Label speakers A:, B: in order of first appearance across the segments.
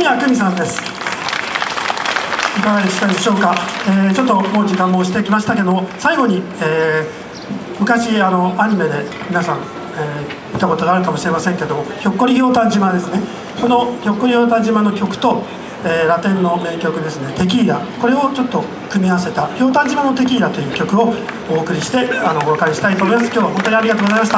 A: 宮久美さんです。いかがでしたでしょうか。ちょっともう時間もしてきましたけども、最後に、昔アニメで皆さん、見たことがあるかもしれませんけども、ひょっこりひょうたん島ですね。このひょっこりひょうたん島の曲と、ラテンの名曲ですね、テキーラ、これをちょっと組み合わせたひょうたん島のテキーラという曲をお送りしてお別れしたいと思います。今日は本当にありがとうございました。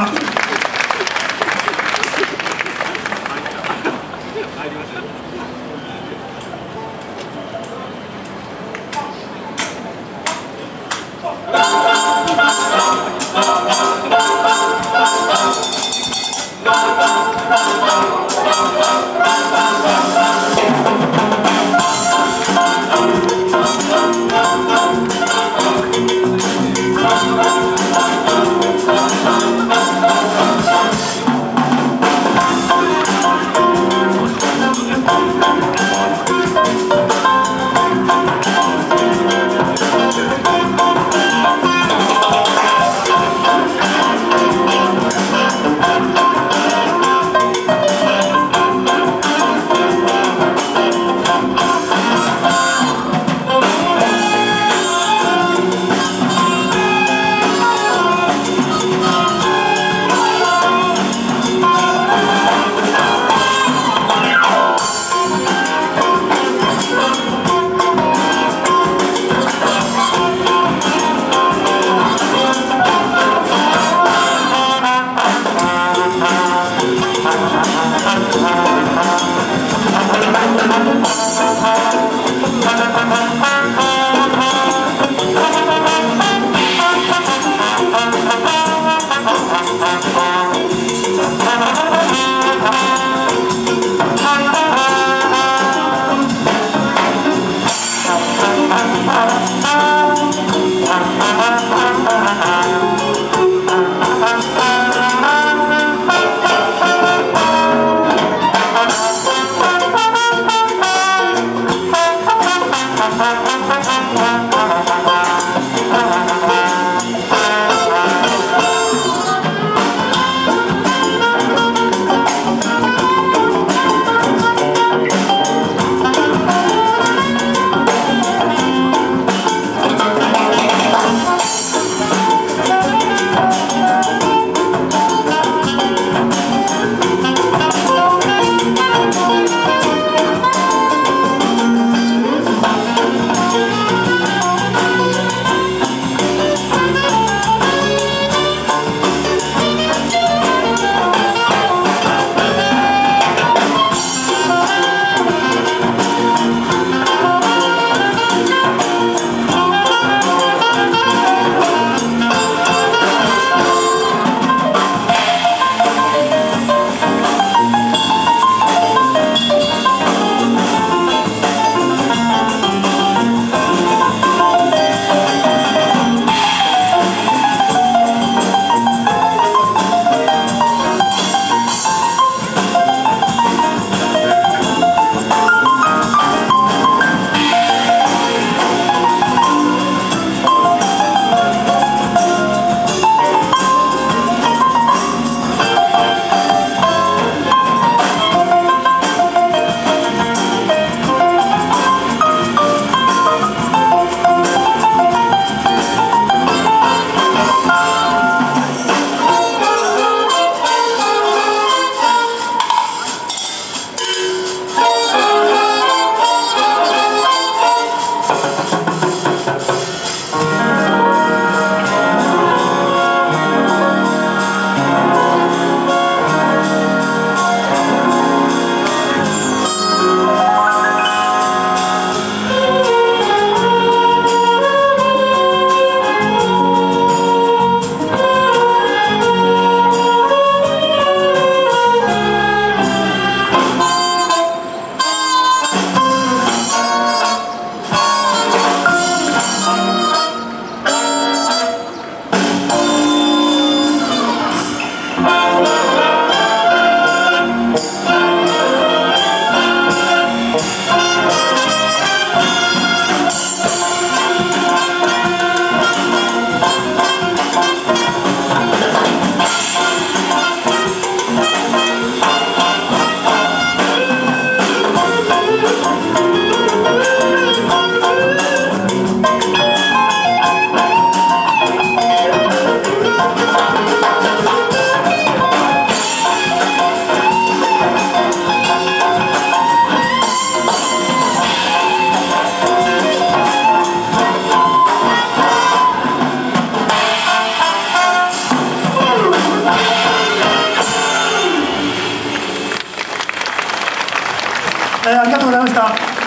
A: ありがとうございました。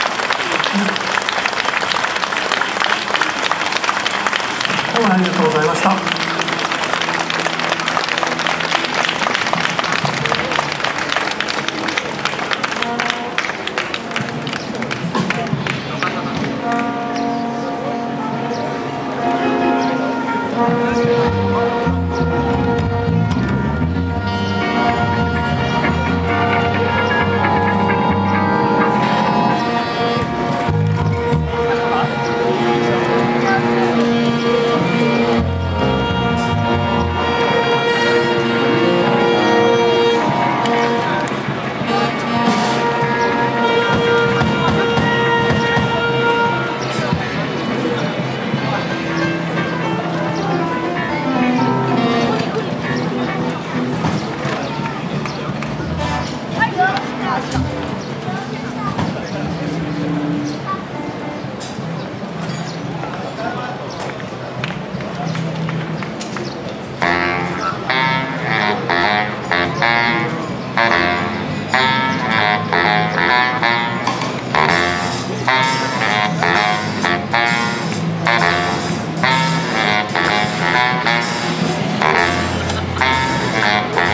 A: どうもありがとうございました。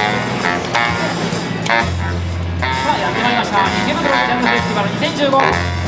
B: 池袋ジャズフェスティバル2015